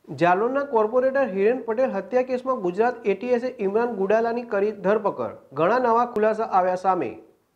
જાલોરના corporator Hiren Patel હત્યા કેસમાં ગુજરાત એટીએસે ઇમરાન ગુડાલાની કરી ધરપકડ। ઘણા નવા ખુલાસા આવ્યા સામે।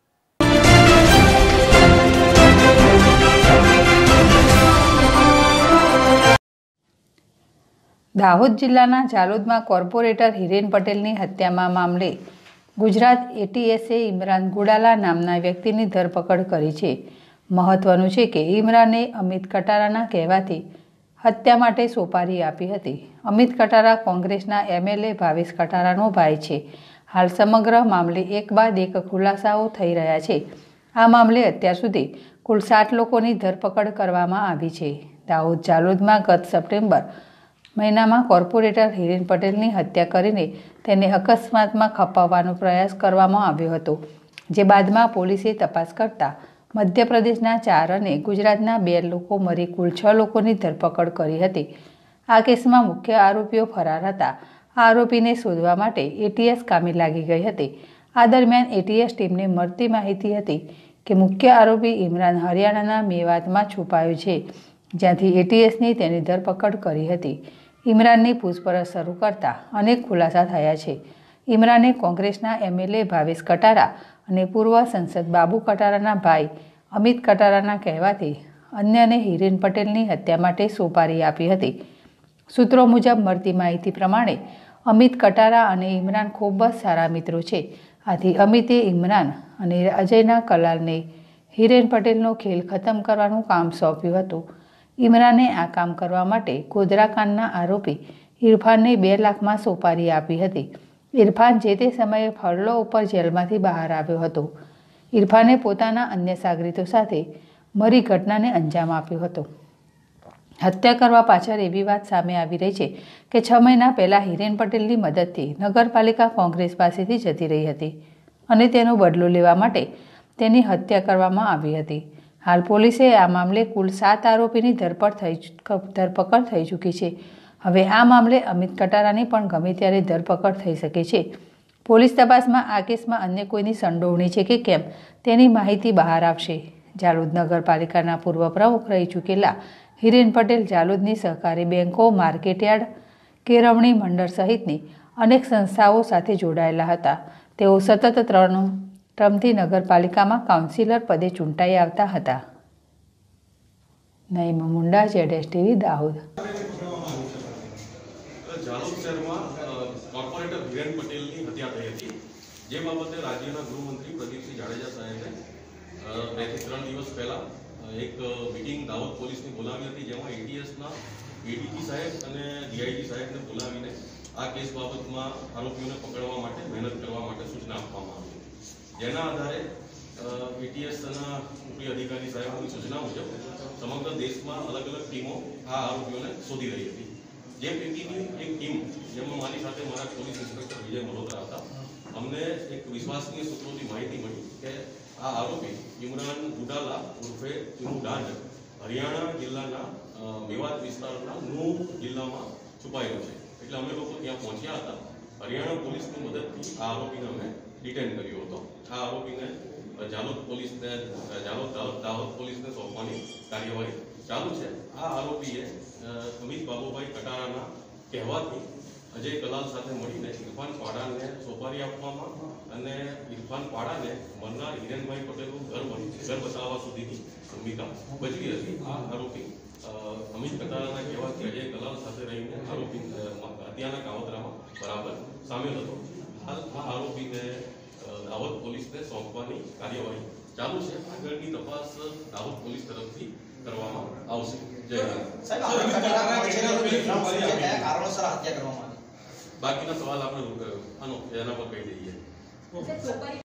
દાહોદ જિલ્લાના જાલોદમાં કોર્પોરેટર હિરેન પટેલની હત્યાના મામલે ગુજરાત એટીએસે ઇમરાન ગુડાલા નામના વ્યક્તિની ધરપકડ કરી છે। મહત્વનું છે કે ઇમરાને અમિત કટારાના કહેવાથી હત્યા માટે સોપારી આપી હતી। અમિત કટારા કોંગ્રેસના એમએલએ ભાવેશ કટારાનો ભાઈ છે। હાલ સમગ્ર મામલે એક બાદ એક ખુલાસાઓ થઈ રહ્યા છે। આ મામલે અત્યાર સુધી કુલ 7 લોકોની ધરપકડ કરવામાં આવી છે। દાહોદ જાલોદમાં ગત સપ્ટેમ્બર મહિનામાં કોર્પોરેટર હિરેન પટેલની હત્યા કરીને તેને અકસ્માતમાં ખપાવવાનો પ્રયાસ કરવામાં આવ્યો હતો, જે બાદમાં પોલીસે તપાસ કરતા મધ્યપ્રદેશના 4 અને ગુજરાતના 2 લોકો મળી કુલ 6 લોકોની ધરપકડ કરી હતી। આ કેસમાં મુખ્ય આરોપીઓ ફરાર હતા। આ આરોપીને શોધવા માટે એટીએસ કામે લાગી ગઈ હતી। આ દરમિયાન એટીએસ ટીમને મળતી માહિતી હતી કે મુખ્ય આરોપી ઇમરાન હરિયાણાના મેવાતમાં છુપાયો છે, જ્યાંથી એટીએસની તેની ધરપકડ કરી હતી। ઇમરાનની પૂછપરછ શરૂ કરતા અનેક ખુલાસા થયા છે। ઇમરાને કોંગ્રેસના એમએલએ ભાવેશ કટારા અને પૂર્વ સંસદ બાબુ કટારાના ભાઈ અમિત કટારાના કહેવાથી અન્યને હિરેન પટેલની હત્યા માટે સોપારી આપી હતી। સૂત્રો મુજબ મળતી માહિતી પ્રમાણે અમિત કટારા અને ઇમરાન ખૂબ જ સારા મિત્રો છે। આથી અમિતે ઇમરાન અને અજયના કલાલને હિરેન પટેલનો ખેલ ખતમ કરવાનું કામ સોંપ્યું હતું। ઇમરાને આ કામ કરવા માટે ગોધરા કાંડના આરોપી ઇરફાનને 2 લાખમાં સોપારી આપી હતી। ઇરફાન જે તે સમયે ફરલો ઉપર જેલમાંથી બહાર આવ્યો હતો। ઇરફાને પોતાના અન્ય સાગરીતો સાથે મરી ઘટનાને અંજામ આપ્યો હતો। હત્યા કરવા પાછળ એવી વાત સામે આવી રહી છે કે 6 મહિના પહેલાં હિરેન પટેલની મદદથી નગરપાલિકા કોંગ્રેસ પાસેથી જતી રહી હતી અને તેનો બદલો લેવા માટે તેની હત્યા કરવામાં આવી હતી। હાલ પોલીસે આ મામલે કુલ 7 આરોપીની ધરપકડ થઈ ચૂકી છે। હવે આ મામલે અમિત કટારાની પણ ગમે ત્યારે ધરપકડ થઈ શકે છે। પોલીસ તપાસમાં આ કેસમાં અન્ય કોઈની સંડોવણી છે કે કેમ તેની માહિતી બહાર આવશે। જાલોદ નગરપાલિકાના પૂર્વ પ્રમુખ રહી ચૂકેલા હિરેન પટેલ જાલોદની સહકારી બેન્કો, માર્કેટયાર્ડ, કેળવણી મંડળ સહિતની અનેક સંસ્થાઓ સાથે જોડાયેલા હતા। તેઓ સતત 3 ટર્મથી નગરપાલિકામાં કાઉન્સિલર પદે ચૂંટાઈ આવતા હતા। નઈમ મુંડા, ZSTV, દાહોદ। જાલોદ શહેરમાં કોર્પોરેટર હિરેન પટેલની હત્યા થઈ હતી, જે બાબતે રાજ્યના ગૃહમંત્રી પ્રદીપસિંહ જાડેજા સાહેબે 2 થી 3 દિવસ પહેલા એક મીટિંગ દાહોદ પોલીસની બોલાવી હતી, જેમાં એટીએસના એડીજી સાહેબ અને ડીઆઈજી સાહેબને બોલાવીને આ કેસ બાબતમાં આરોપીઓને પકડવા માટે મહેનત કરવા માટે સૂચના આપવામાં આવી, જેના આધારે એટીએસના ઉપરી અધિકારી સાહેબની સૂચના મુજબ સમગ્ર દેશમાં અલગ અલગ ટીમો આ આરોપીઓને શોધી રહી હતી। જે પૈકીની એક ટીમ, જેમાં મારી સાથે મારા પોલીસ ઇન્સ્પેક્ટર વિજય મલ્હોત્રા હતા, અમને એક વિશ્વાસનીય સૂત્રોથી માહિતી મળી કે આ આરોપી ઇમરાન ગુડાલા ઉર્ફે ઇમુ ડાંડ હરિયાણા જિલ્લાના મેવાત વિસ્તારના નૂહ જિલ્લામાં છુપાયેલો છે। એટલે અમે લોકો ત્યાં પહોંચ્યા હતા। હરિયાણા પોલીસની મદદથી આ આરોપીને અમે ડિટેન કર્યો હતો। આ આરોપીને દાહોદ પોલીસને સોંપવાની કાર્યવાહી ચાલુ છે। આ આરોપીએ અમિત બાબુભાઈ કટારાના કહેવાથી અજય કલાલ સાથે મળીને ઇરફાન પાડાને સોપારી આપવામાં અને ઇરફાન પાડાને મરનાર હિરેનભાઈ પટેલનું ઘર બતાવવા સુધીની ભૂમિકા ભજવી હતી। આ આરોપી અમિત કટારાના કહેવાથી અજય કલાલ સાથે રહીને આરોપી હત્યાના કાવતરામાં બરાબર સામેલ હતો। હાલ આ આરોપીને દાહોદ પોલીસને સોંપવાની કાર્યવાહી ચાલુ છે। આગળની તપાસ દાહોદ પોલીસ તરફથી કરવામાં આવશે। જય હિન્દ। બાકીના સવાલ આપણે એના પર કહી દઈએ।